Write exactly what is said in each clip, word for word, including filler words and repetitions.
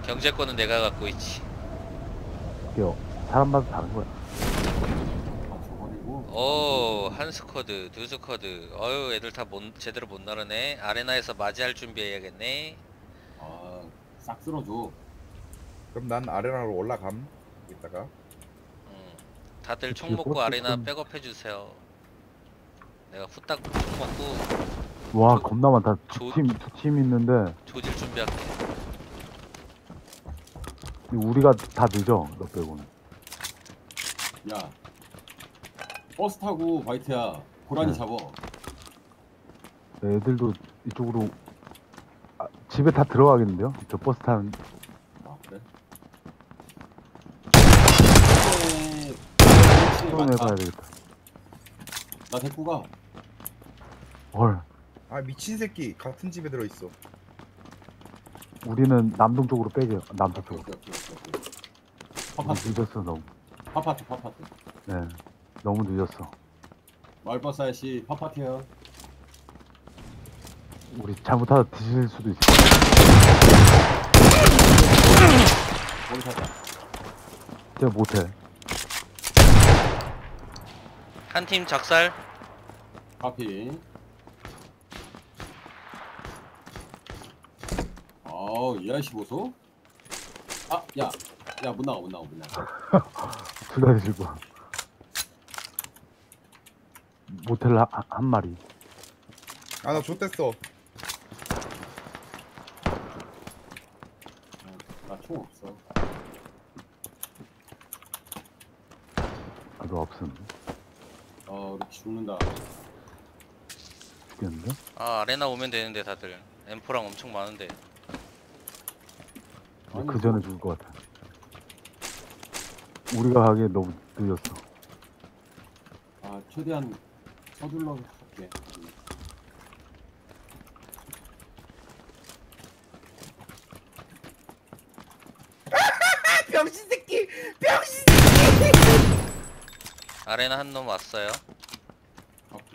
경제권은 내가 갖고 있지. 이게 사람마다 다른 거야. 아, 저거리고. 오, 한 스쿼드, 두 스쿼드. 어유, 애들 다 못, 제대로 못 나르네. 아레나에서 맞이할 준비해야겠네. 아, 싹 쓸어줘. 그럼 난 아레나로 올라감. 이따가. 음, 다들 총 뒤에 먹고 버스 아레나 좀- 백업해 주세요. 내가 후딱 총 먹고 와 조- 겁나 많다. 조- 두 팀 두 팀 있는데 조질 준비할게. 우리가 다 늦어. 너 빼고는. 야, 버스 타고 바이트야. 고라니 네. 잡어. 애들도 이쪽으로 아, 집에 다 들어가겠는데요? 저 버스 타는. 아, 그래? 네. 손해 봐야 되겠다. 나 데리고 가. 헐. 아 미친 새끼 같은 집에 들어 있어. 우리는 남동 쪽으로 빼게요. 남동 오케이, 쪽으로. 오케이, 오케이, 오케이. 너무 파파트, 늦었어 너무. 파파트, 파파트. 네. 너무 늦었어. 마을버스 아저씨, 파파트야. 우리 잘못하다 뒤질 수도 있어. 거기 타자. 제가 못해. 한 팀 작살. 카피. 아우, 이 아저씨 보소? 아, 야, 야, 못 나가, 못 나가, 못 나가. 둘 다 뒤질 거야. 모텔 한, 한 마리. 아 나 좆됐어. 나 총 없어. 나도 없음. 어, 이렇게 죽는다. 죽겠는데? 아, 아레나 오면 되는데 다들 엠포랑 엄청 많은데. 아니, 그 전에 죽을 것 같아. 우리가 가기에 너무 늦었어. 아, 최대한 서둘러 갈게. 병신 새끼. 병신. 아레나 한 놈 왔어요. 카피.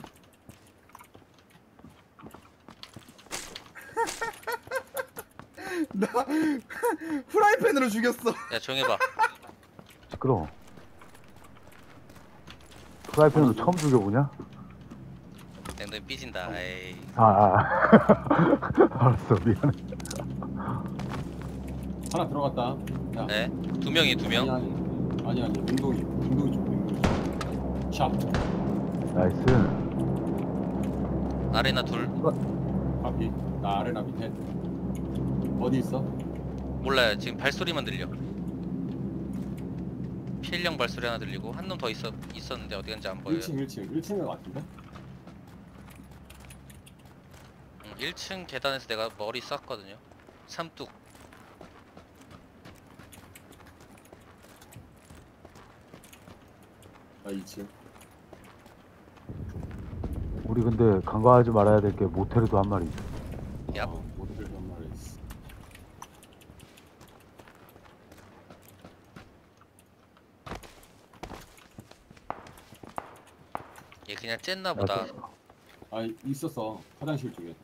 나 프라이팬으로 죽였어. 야, 조용해봐. 시끄러워. 프라이팬으로 처음 죽여보냐? 앵동이 삐진다. 에이. 아, 아. 알았어, 미안해. 하나 들어갔다. 야, 네? 두 명이 두 아니, 명. 아니, 아니, 아니, 운동이, 운동이 쪽, 운동이 쪽. 샵. 나이스. 아레나 둘. 카피. 나 아레나 밑에. 어디 있어? 몰라요. 지금 발소리만 들려. 필령 발소리 하나 들리고 한 놈 더 있어 있었는데 어디 간지 안 보여요. 일 층, 일 층, 일 층인 것 같은데? 응, 일 층 계단에서 내가 머리 쐈거든요. 삼뚝. 나 이 층. 우리 근데 간과하지 말아야 될 게 모텔에도 한 마리 있어. 얍. 어, 모델 한 마리 있어. 얘 그냥 쨌나 보다. 아, 있었어. 화장실 쪽에.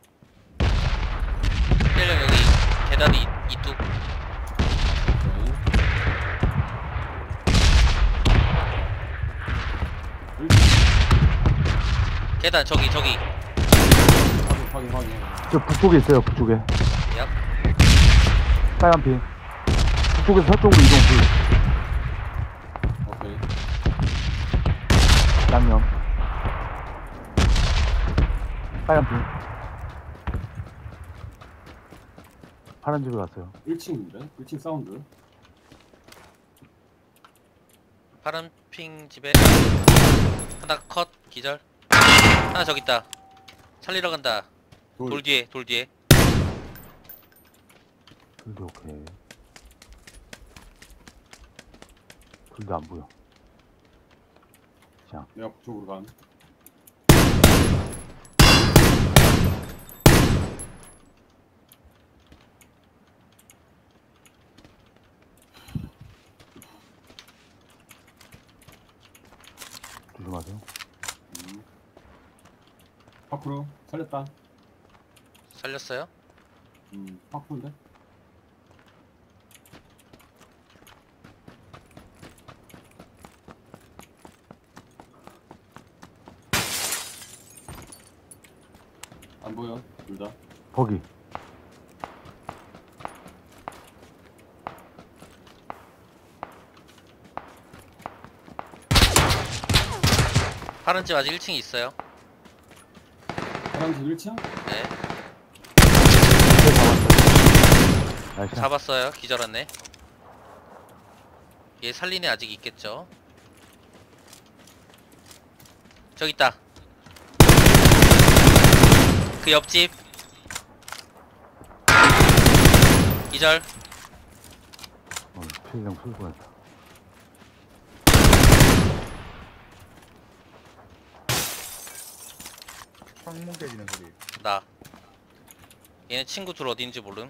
필령 여기 계단이 이- 이뚝. 네. 일 계단 저기 저기. 확인, 확인, 확인. 저 북쪽에 있어요, 북쪽에. 얍. 빨간 핀. 북쪽에서 서쪽으로 이동 불. 오케이. 양념. 빨간 핀. 파란 집에 갔어요. 일 층인데? 일 층 사운드. 파란 핑 집에 하나 컷 기절. 하나 저기 있다. 살리러 간다. 돌. 돌 뒤에 돌 뒤에. 둘도 오케이. 둘도 안 보여. 자, 내가 북쪽으로 간. 조심하세요. 음. 파크로 살렸다. 살렸어요? 음, 파크인데? 안 보여 둘 다. 거기. 파란 집 아직 일 층에 있어요. 파란색 일 층? 네. 나이스. 잡았어요. 기절했네. 얘 살린 애 아직 있겠죠. 저기 있다. 그 옆집. 기절. 어, 피해량 쏠고했다. 창문 깨지는 소리. 나. 얘네 친구 둘 어딘지 모름.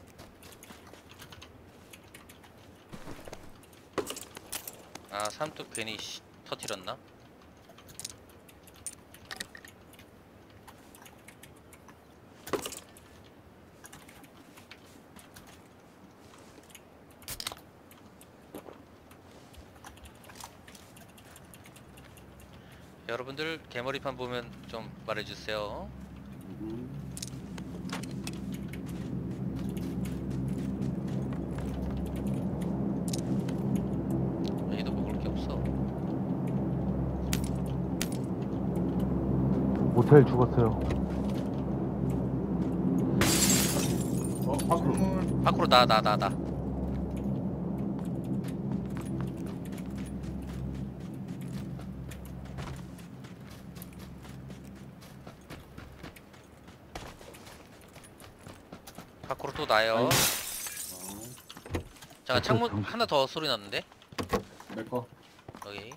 아, 삼뚝 괜히 씨, 터뜨렸나? 여러분들 개머리판 보면 좀 말해주세요. 음. 여기도 먹을 게 없어. 모텔 죽었어요. 어 밖으로. 창문. 밖으로 나 나 나 나. 밖으로 또 나요. 아이. 어, 잠깐 창문 정신- 하나 더 소리 났는데. 내 거. 여기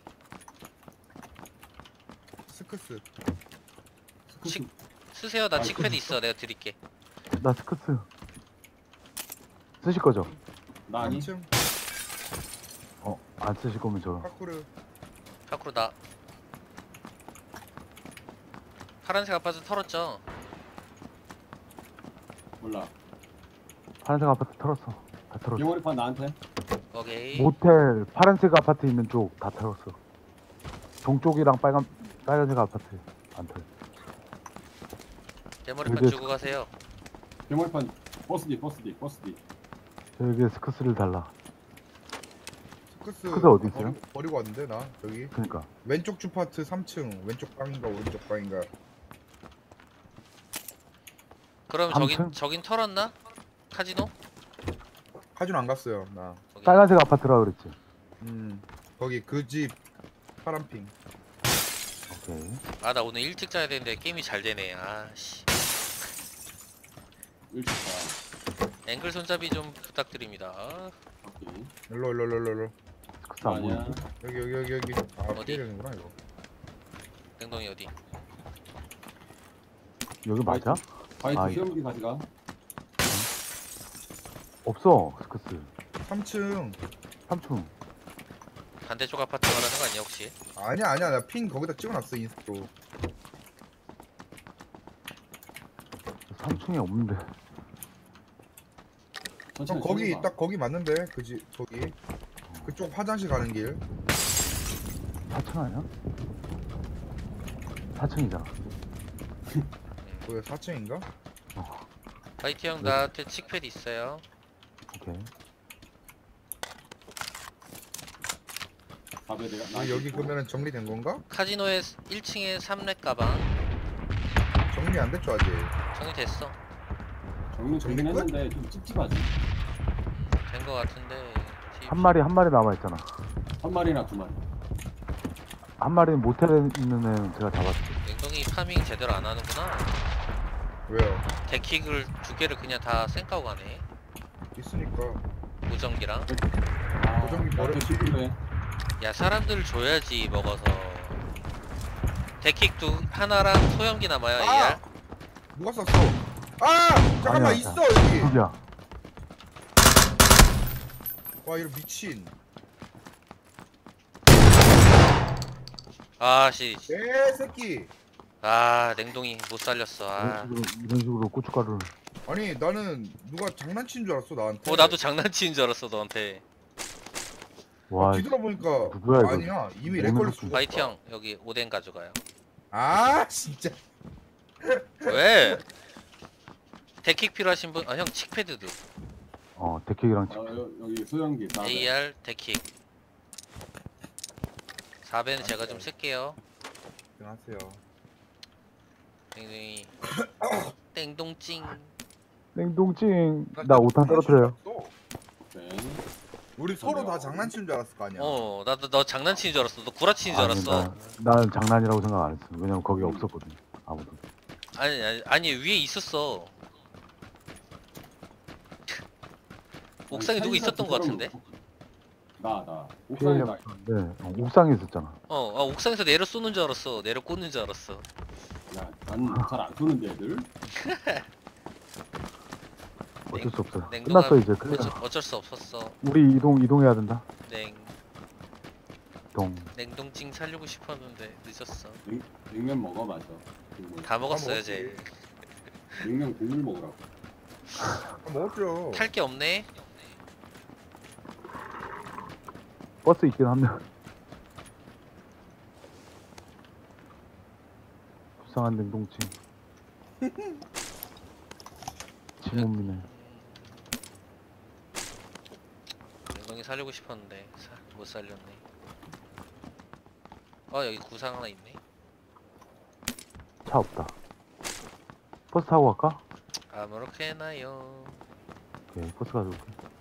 스크스. 칙 쓰세요. 나 아, 칙패드 그거 있어. 내가 드릴게. 나 스크스. 쓰실 거죠? 나 아니. 삼 층. 어, 안 쓰실 거면 저. 파쿠르. 밖으로 나. 파란색 아파트 털었죠. 몰라. 파란색 아파트 털었어. 다 털었어. 개머리판 나한테. 오케이. 모텔 파란색 아파트 있는 쪽 다 털었어. 동쪽이랑 빨간 빨간색 아파트 안 털. 개머리판 여기- 주고 가세요. 개머리판 버스 뒤 버스 뒤 버스 뒤. 저에게 스크스를 달라. 스크스. 스크스 어디 있어요? 버리고, 버리고 왔는데 나 저기 그러니까 왼쪽 주파트 삼 층 왼쪽 방인가 오른쪽 방인가. 그럼 삼층? 저긴 저긴 털었나? 카지노? 카지노 안 갔어요 나. 거기. 빨간색 아파트라 그랬지. 음 거기 그 집 파란핑. 오케이. 아, 나 오늘 일찍 자야 되는데 게임이 잘 되네. 아씨. 일찍 가. 앵글 손잡이 좀 부탁드립니다. 오케이. 일로 일로 일로 일로 일로. 스크스 안 아니야. 보이지? 여기 여기 여기 여기. 아 어디? 피해되는구나 이거. 땡동이 어디? 여기 맞아? 바이트 아, 시험기 가져가. 없어 스크스. 삼 층. 삼층. 반대쪽 아파트 말하는 거 아니야 혹시? 아니야 아니야 나 핑 거기다 찍어놨어 인스타로. 삼층에 없는데. 천천히 형 거기 쳐봐. 딱 거기 맞는데 그 집 저기 그쪽 화장실 가는 길. 사층 아니야? 사층이잖아. 거기 사 층인가? 화이트 형 나한테 칙패드 있어요. 오케이. 밥에 내가 여기, 나한테 여기 있고. 그러면은 정리된 건가? 카지노에 일 층에 삼렙 가방 정리 안 됐죠 아직. 정리됐어. 정리 정리 되긴 끝? 했는데 좀 찝찝하지. 된 거 같은데. 한 마리 한 마리 남아 있잖아. 한 마리나 두 마리. 한 마리는 모텔에 있는 애는 제가 잡았어. 맹동이 파밍 제대로 안 하는구나. 왜요? 데킥을 두 개를 그냥 다 쌩까고 가네. 있으니까. 무전기랑. 아, 고정기 버려. 나도 필요해. 야, 사람들 줘야지 먹어서. 데킥 두 하나랑 소형기 남아요. 아! 에이알. 누가 쐈어? 아! 잠깐만 아니야, 있어 여기. 저기야. 와 이거 미친. 아씨. 개 새끼. 아, 냉동이 못 살렸어. 이런 아. 식으로 이런 식으로 고춧가루를. 아니 나는 누가 장난친 줄 알았어 나한테. 어, 나도 장난치는 줄 알았어 너한테. 와. 뒤돌아보니까 누구야, 이거? 아니야 이미 너무 렉걸려 좋지. 죽었어. 화이트 형 여기 오뎅 가져가요. 아 진짜. 왜? 데킥 필요하신 분? 아 형 칙패드도. 어 데킥이랑 아, 여, 여기 소형기 사 배. 에이알 데킥. 사 배는 제가 좀 쓸게요. 안녕하세요. 땡땡이. 땡동찡. 냉동찡 나 오탄 떨어뜨려요. 오케이. 우리 서로 다 장난치는 줄 알았을 거 아니야. 어 나도 너 장난치는 줄 알았어. 너 구라치는 줄 아니, 알았어. 나, 나는 장난이라고 생각 안 했어. 왜냐면 거기 없었거든. 아무도. 아니 아니 아니 위에 있었어. 옥상에 누구 있었던 것 같은데? 나, 나. 옥상에 나. 네, 어, 옥상에 있었잖아. 어, 아, 옥상에서 내려 쏘는 줄 알았어. 내려 꽂는 줄 알았어. 야, 난잘안 쏘는데 애들. 어쩔 수 없어. 냉동함- 끝났어 이제 클리어. 어쩔, 어쩔 수 없었어. 우리 이동 이동해야 된다. 냉 이동. 냉동찡 살리고 싶었는데 늦었어. 냉, 냉면 먹어 맞아. 그리고 다 먹었어요 먹었지. 제. 냉면 국물 먹으라고. 아, 먹었죠. 탈 게 없네. 버스 있긴 한데. 불쌍한 냉동찡. 지몸이네. 냉동이 살리고 싶었는데 사, 못 살렸네. 어 여기 구상 하나 있네. 차 없다. 버스 타고 갈까? 아무렇게나요. 오케이, 버스 가져올게.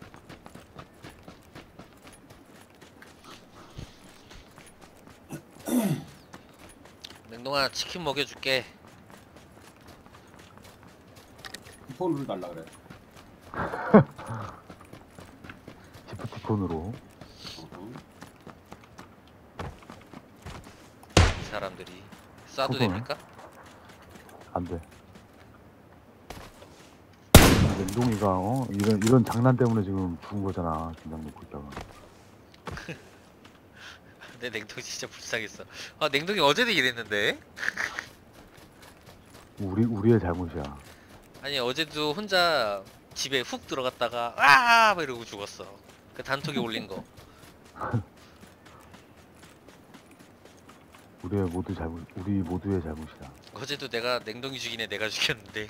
냉동아 치킨 먹여줄게. 폰으로 달라 그래. 기프티콘으로. 어허. 이 사람들이 쏴도 그거네. 됩니까? 안 돼. 냉동이가 어 이런 이런 장난 때문에 지금 죽은 거잖아. 긴장 놓고 있다가. 내 냉동이 진짜 불쌍했어. 아 냉동이 어제도 이랬는데. 우리 우리의 잘못이야. 아니 어제도 혼자 집에 훅 들어갔다가 아막 이러고 죽었어. 그 단톡에 올린 거. 우리의 모두 잘못. 우리 모두의 잘못이야. 어제도 내가 냉동이 죽이네 내가 죽였는데.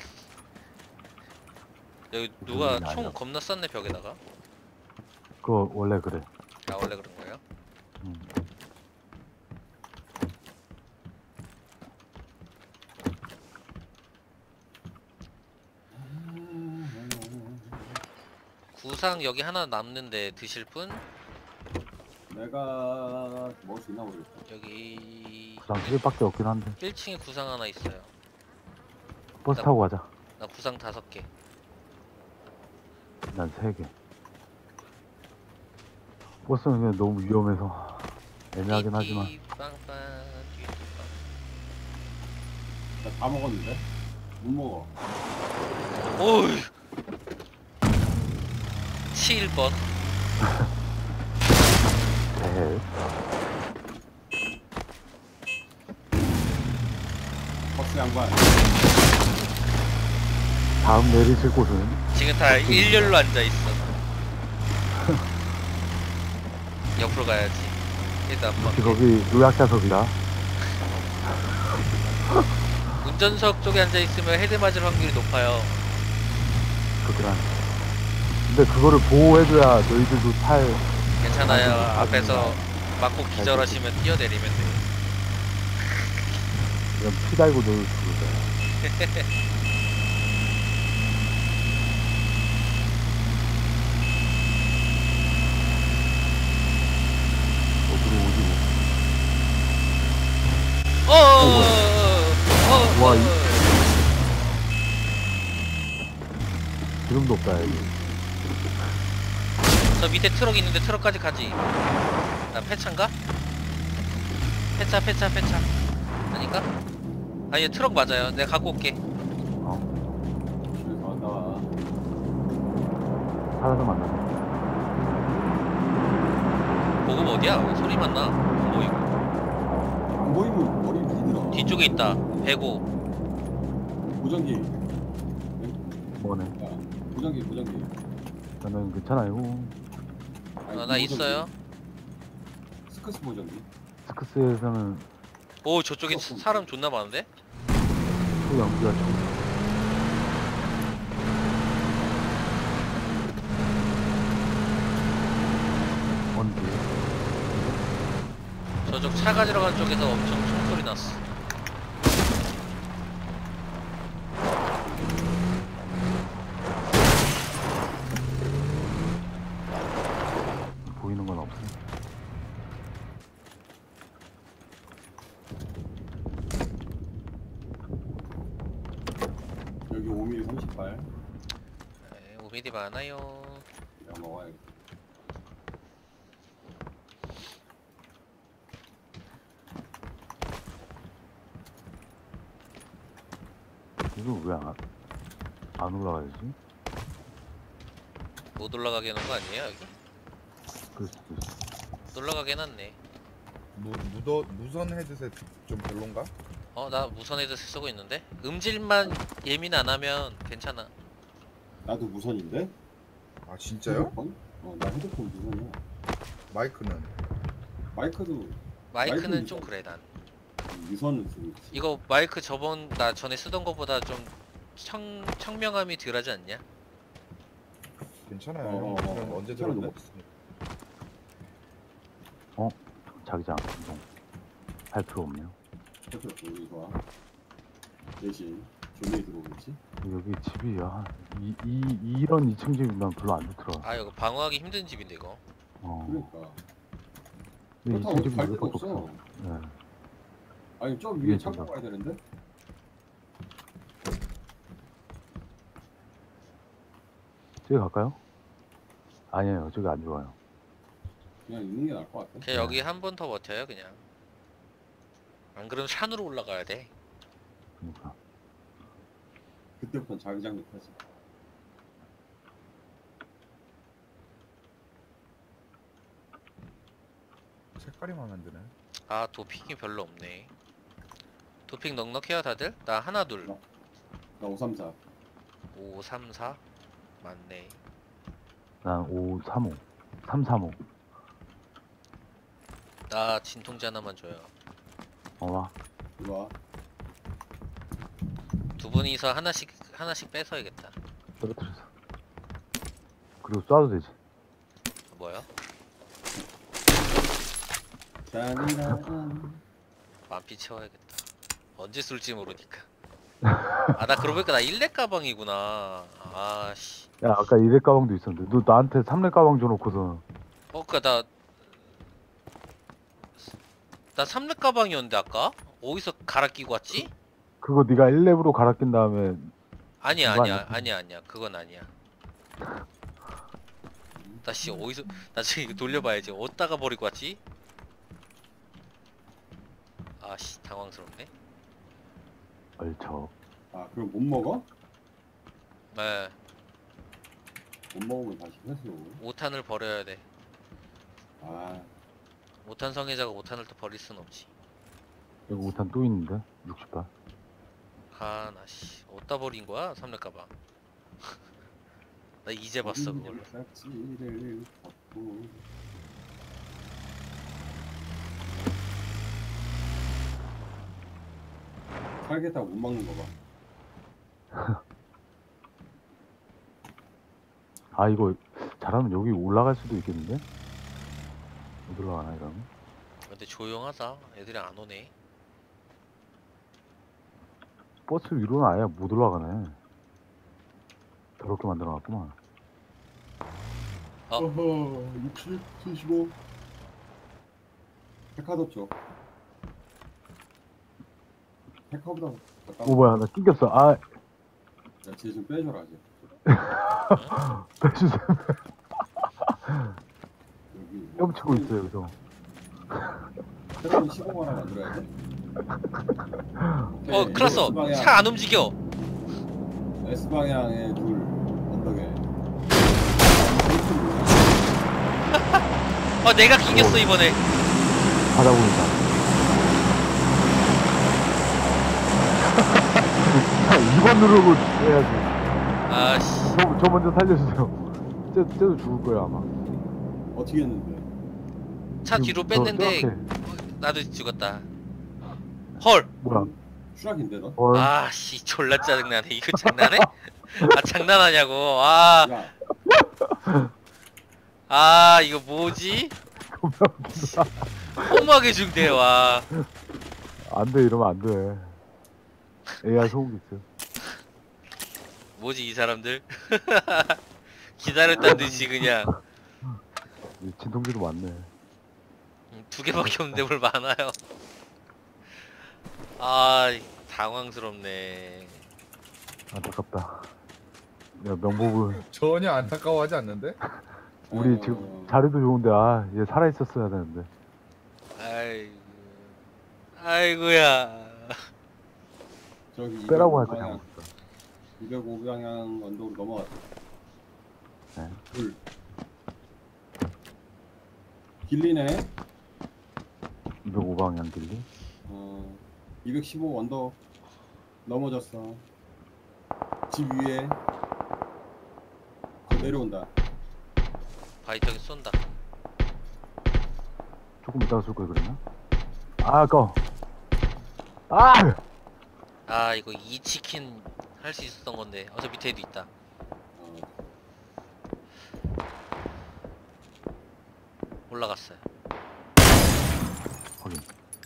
여기 누가 무슨 일이 총 아니야. 겁나 쐈네 벽에다가. 그거 원래 그래. 아 원래 그런 거예요? 음. 구상 여기 하나 남는데 드실 분? 내가 먹을 수 있나 모르겠어. 여기 구상 세 개밖에 없긴 한데. 일 층에 구상 하나 있어요. 버스 타고 가자. 나 구상 다섯 개. 난 세 개. 버스는 그냥 너무 위험해서 애매하긴 하지만. 빵빵 나 다 먹었는데? 못 먹어. 오이 칠 번. 네. 버스 양반. 다음 내리실 곳은 지금 다 일렬로 앉아 있어. 옆으로 가야지. 일단 한번 거기 요약자석이다. 운전석 쪽에 앉아 있으면 헤드 맞을 확률이 높아요. 그렇긴 한. 근데 그거를 보호해줘야 너희들도 탈. 괜찮아요. 아, 앞에서 맞고 기절하시면 뛰어내리면 돼요. 그냥 피 달고 놀 그거다. 어디로 오지고. 어, 어, 어, 와, 어, 이- 기름도 없다 여기. 저 밑에 트럭 있는데 트럭까지 가지. 나 폐차인가? 폐차, 폐차, 폐차. 아닌가? 아, 얘 트럭 맞아요. 내가 갖고 올게. 어, 여기서 나와. 살아서 만나. 보급 어디야? 소리만 나. 안 보이고. 안 보이면 머리 흔들어. 뒤쪽에 있다. 배고. 보정기. 뭐네. 야, 보정기, 보정기. 저는 괜찮아요. 아니, 어, 나 보정기. 있어요. 스커스 보정기. 스크스에서는 오, 저쪽에 사람 존나 많은데? 또 연기가 좀. 언제? 저쪽 차 가지러 간 쪽에서 엄청 총소리 났어. 보이는 건 없어. 여기 오 밀리미터 삼십발. 네, 오 밀리미터 많아요. 내가 먹어야겠다. 이거 왜 안, 안 올라가야지? 못 올라가게 해놓은 거 아니에요 여기? 그럴 수도 있어. 못 올라가게 해놨네. 무, 무더, 무선 헤드셋 좀 별론가? 어 나 무선 헤드셋 쓰고 있는데? 음질만 예민 안 하면 괜찮아. 나도 무선인데? 아 진짜요? 헤드폰? 어, 나 헤드폰 무선이야. 마이크는? 마이크도 마이크는 마이크는 좀 있어. 그래 난. 유선을 쓰고 있지. 이거 마이크 저번 나 전에 쓰던 거보다 좀 청, 청명함이 덜하지 않냐? 괜찮아요. 어, 어, 그냥 어. 언제 들어도 괜찮은데? 먹습니다. 자기장, 이동. 할 필요 없네요. 헤드폰 여기 좋아. 대신 조명이 들어오겠지? 여기 집이, 아, 이, 이, 이런 이 층 집이 난 별로 안 좋더라. 아 이거 방어하기 힘든 집인데 이거. 어. 그러니까. 근데 그렇다고 이 층 집이 갈 왜 데가 이렇게 없어. 없어? 네. 아니 저 위에 위에 창고 있잖아. 가야 되는데? 저기 갈까요? 아니에요. 저기 안 좋아요. 그냥 있는 게 나을 것 같아. 그냥 여기 한 번 더 버텨요 그냥. 안 그러면 산으로 올라가야 돼. 그러니까. 그때부터 자기장 높아지. 색깔이 마음에 안 드네. 아 도핑이 별로 없네. 도핑 넉넉해요 다들? 나 하나 둘. 나 오삼사. 오 삼 사 맞네. 난 오삼오. 삼삼오. 나 진통제 하나만 줘요. 어, 와. 이리 와. 두 분이서 하나씩 하나씩 뺏어야겠다. 떨어뜨렸어. 그리고 쏴도 되지. 뭐야? 짠이란. 만피 채워야겠다. 언제 쏠지 모르니까. 아 나 그러고 보니까 나 일 렙 가방이구나. 아씨. 야, 아까 이 렙 가방도 있었는데. 너 나한테 삼 렙 가방 줘놓고서. 어 그니까 나. 나 삼 렙 가방이었는데 아까? 어디서 갈아 끼고 왔지? 그거 네가 일 렙으로 갈아 낀 다음에. 아니야 그거 아니야 아니야? 아니야 아니야 그건 아니야. 나 씨 어디서 나 지금 이거 돌려봐야지. 어디다가 버리고 왔지? 아씨 당황스럽네. 얼척. 아 그럼 못 먹어? 네. 못 먹으면 다시 회수로. 오 탄을 버려야 돼. 아 오 탄 성애자가 오 탄을 또 버릴 순 없지. 여기 오 탄 또 있는데? 육십 발. 아, 나 씨. 어디다 버린 거야? 삼렙 가방. 나 이제 봤어, 그걸. 싹지를 받고. 살겠다고 못 막는 거 봐. 아, 이거 잘하면 여기 올라갈 수도 있겠는데? 못 올라가나, 이러면? 근데 조용하다. 애들이 안 오네. 버스 위로는 아예 못 올라가네. 더럽게 만들어놨구만. 어? 어허, 육십, 칠십오. 백화점 쪽. 백화보다 가까워. 오, 뭐야, 나 낑겼어. 아, 야, 쟤 좀 빼줘라, 쟤. 빼주세요. 여기. 뺨치고 있어요, 여기서. 새로운 시공을 하나 만들어야 돼. 어, 큰일 났어. 차 안 움직여. S방향에 둘, 언덕에. 어, 내가 낑겼어, 이번에. 바다 보인다. 이 번 누르고 해야지. 아씨. 저, 저 먼저 살려주세요. 쟤, 쟤도 죽을 거야, 아마. 어떻게 했는데? 차 뒤로 저- 뺐는데, 저렇게. 나도 죽었다. 헐! 뭐야? 추락인데 너? 어, 아씨 졸라 짜증나네. 이거 장난해? 아 장난하냐고. 아, 야, 아 이거 뭐지? 험하게 중대 와. 안돼 이러면 안돼. 에이아이 소고기 있어. 뭐지 이 사람들? 기다렸단 듯이 그냥 이 진통제도 많네. 음, 두 개밖에 없는데 뭘 많아요. 아 당황스럽네. 안타깝다. 야 명복을 전혀 안타까워하지 않는데? 우리 어, 지금 자리도 좋은데 아 얘 살아 있었어야 되는데. 아이고 아이고야. 저기 빼라고 이백오 할거 방향, 잘못했다. 이백오 방향 언덕으로 넘어갔다. 네. 둘. 길리네. 이백오 방향 길리. 어, 이백십오 언덕 넘어졌어. 집 위에 저 내려온다. 바이터기 쏜다. 조금 이따가 쏠 걸 그랬나? 아 아까워. 아! 아 이거 이 치킨 할 수 있었던 건데. 어저 밑에도 있다. 어, 올라갔어요. 확인.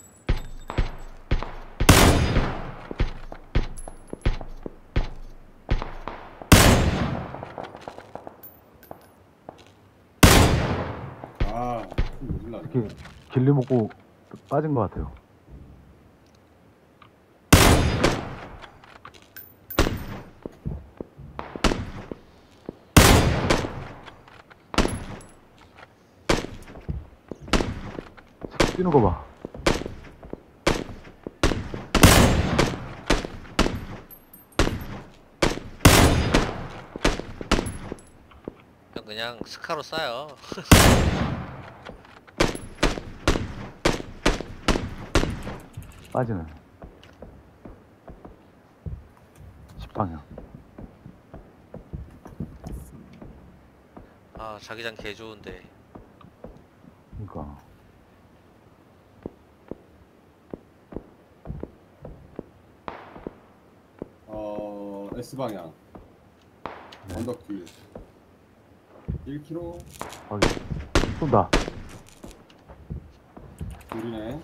아, 모질라네. 특히 길리 먹고 빠진 것 같아요. 뛰는 거 봐. 형 그냥 스카로 쏴요. 빠지네. 십 방향. 아 자기장 개 좋은데. 그러니까 어, S 방향 네. 언덕 뒤. 일 킬로미터 확인. 쏜다. 둘이네.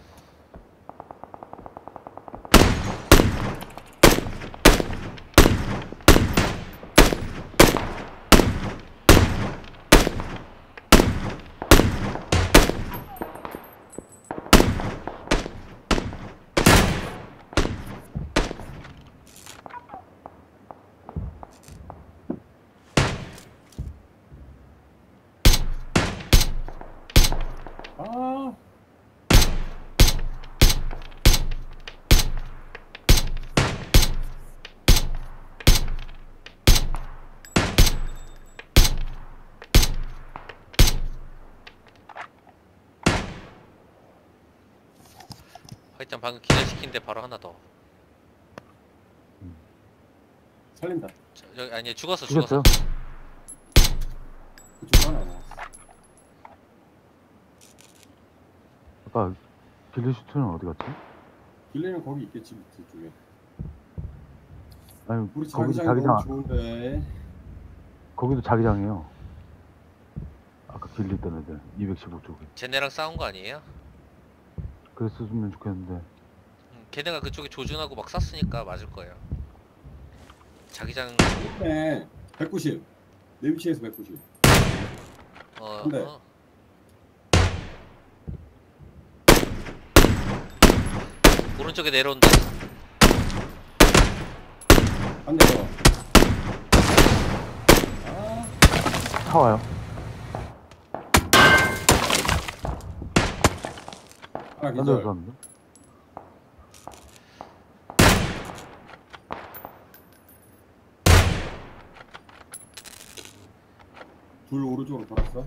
아, 화이트 방금 기절시킨데 바로 하나 더. 살린다. 저, 여기 아니 죽었어 죽였어요? 죽었어. 그쪽 하나 남았어. 아까 길리 슈트는 어디 갔지? 길리는 거기 있겠지, 밑에 쪽에. 아니 우리 거기도 자기장이 자기장 너무 좋은데. 거기도 자기장이에요. 아까 길리 있던 애들 이백십오 쪽에. 쟤네랑 싸운 거 아니에요? 그랬으면 좋겠는데. 음, 걔네가 그쪽에 조준하고 막 쐈으니까 맞을 거예요. 자기장 네, 백구십. 내 위치에서 백구십. 어, 근데- 어. 오른쪽에 내려온다. 한 대 더. 아, 차 와요. 하나 딴 데서 기절. 쐈는데? 둘 오른쪽으로 돌았어.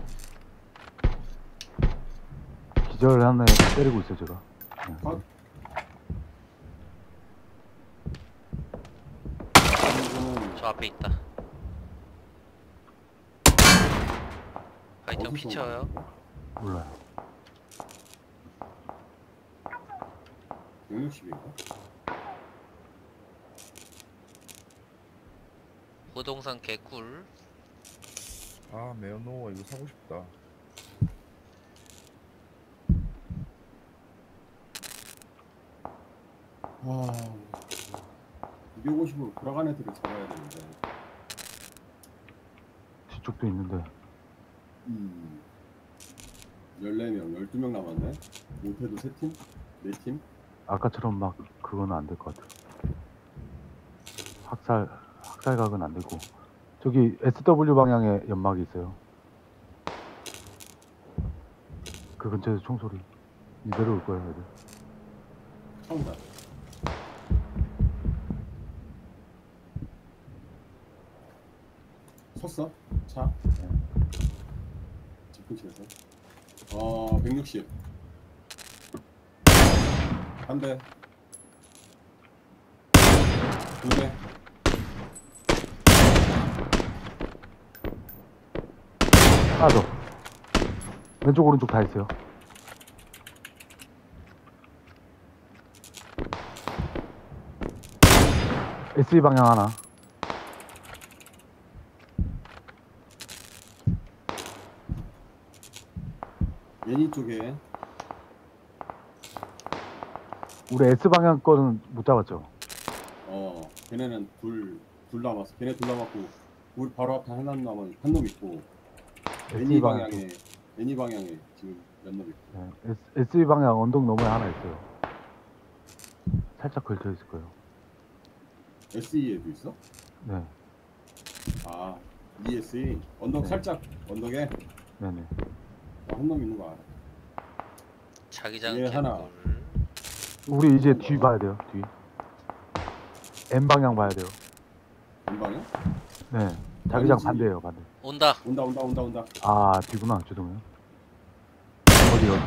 기절 하나 때리고 있어요 제가. 네. 컷. 그리고는 저 앞에 있다. 화이트 형 어디서 피쳐요. 오는 거야? 몰라요. 백육십인가? 부동산 개꿀. 아 메어노 이거 사고 싶다. 와, 이백오십으로 돌아간 애들을 잡아야 되는데. 뒤쪽도 있는데. 음. 열네 명, 열두 명 남았네. 못해도 세 팀? 네 팀? 아까처럼 막 그거는 안 될 것 같아. 학살 학살각은 안 되고. 저기 에스더블유 방향에 연막이 있어요. 그 근처에서 총소리. 이대로 올 거예요, 애들. 처음이다. 섰어? 차? 집 근처에서. 어, 백육십. 한 대. 두 대. 하나 더. 왼쪽 오른쪽 다 있어요. 에스이 방향 하나. 예니 쪽에. 우리 S 방향 거는 못 잡았죠. 어, 걔네는 둘, 둘 남았어. 걔네 둘 남았고, 우리 바로 앞에 하나 남은 한 놈 있고, 에스이 애니 방향. 방향에, 애니 방향에 지금 몇 놈 있고. 네, 에스이 방향 언덕 너머에 하나 있어요. 살짝 걸쳐 있을 거예요. 에스이에도 있어? 네, 아, 이에스이. 언덕 네. 살짝, 언덕에 네네. 한 놈 있는 거 알아. 자기장 얘 개꿀. 하나. 우리 이제 뒤 봐야 돼요. 뒤. M 방향 봐야 돼요. 한 방향? 네, 자기장 아니지. 반대예요, 반대. 온다. 온다, 온다, 온다, 온다. 아, 뒤구나. 죄송해요. 어디 어디?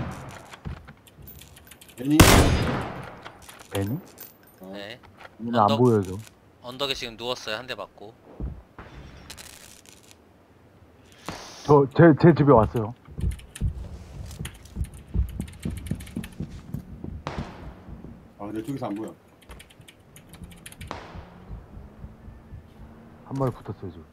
애니? N이? 어. 네. 눈에 안 언덕. 보여요, 저. 언덕에 지금 누웠어요. 한 대 맞고. 저, 제, 제 집에 왔어요. 아, 내 쪽에서 안 보여. 한 마리 붙었어요, 지금.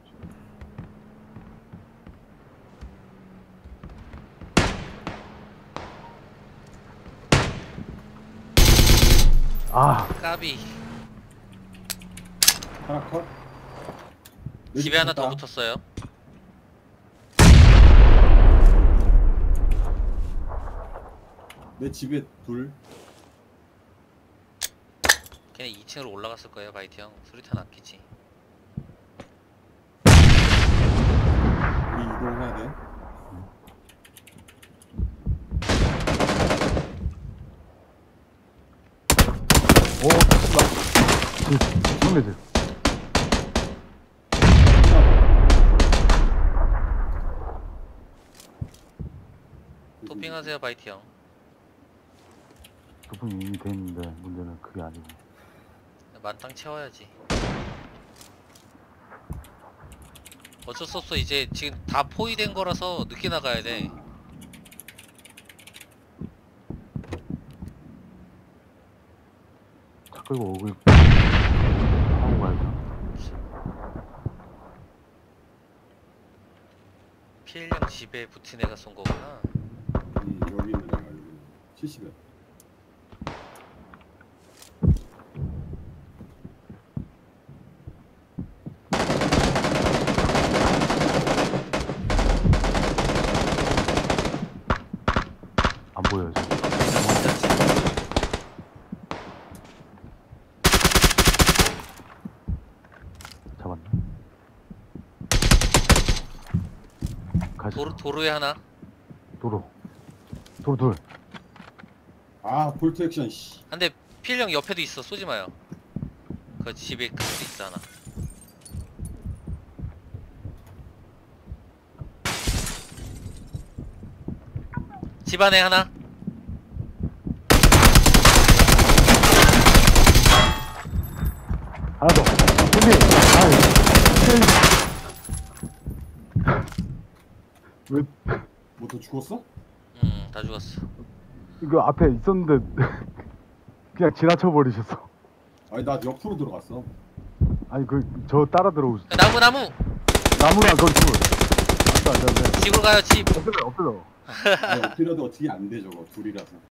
아, 까비. 하나 컷. 내 집에 집 하나 더 갔다. 붙었어요. 내 집에 둘. 걔네 이 층으로 올라갔을 거예요, 바이트 형. 수리탄 아끼지. 우리 이동해야 돼. 오, 나. 형네들. 토핑하세요, 바이트 형. 두 분이 이미 돼 있는데, 문제는 그게 아니고. 만땅 채워야지. 어쩔 수 없어. 이제 지금 다 포위된 거라서 늦게 나가야 돼. 차 끌고 오고 있고. 하고 가야죠. 피엘령 집에 붙은 애가 쏜 거구나. 음, 여기 있는 애가 여기 있는 애. 칠십에. 안 보여요, 지금. 잡았나? 가시죠. 도로, 도로에 하나. 도로. 도로 둘. 아, 볼트 액션, 씨. 근데 피엘령 옆에도 있어. 쏘지 마요. 그 집에 그도 있어 하나. 집 안에 하나. 하나 더. 근데, 아, 왜, 뭐또 죽었어? 응, 다 죽었어. 이거 앞에 있었는데, 그냥 지나쳐 버리셨어. 아니, 나 옆으로 들어갔어. 아니 그 저 따라 들어오고 있어. 나무 나무 나무랑 거기 집을. 안돼 안돼 안돼. 집으로 가요 집. 엎드려 엎드려. 아니, 엎드려도 어떻게 안 돼, 저거. 둘이라서.